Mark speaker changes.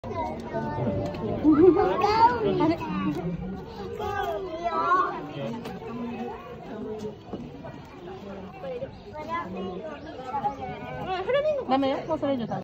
Speaker 1: ダメよ、もうそれ以上